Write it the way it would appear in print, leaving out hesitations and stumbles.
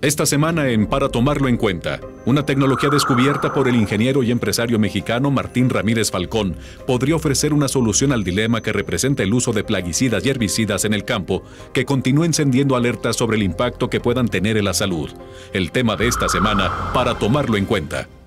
Esta semana en Para Tomarlo en Cuenta, una tecnología descubierta por el ingeniero y empresario mexicano Martín Ramírez Falcón podría ofrecer una solución al dilema que representa el uso de plaguicidas y herbicidas en el campo, que continúa encendiendo alertas sobre el impacto que puedan tener en la salud. El tema de esta semana, Para Tomarlo en Cuenta.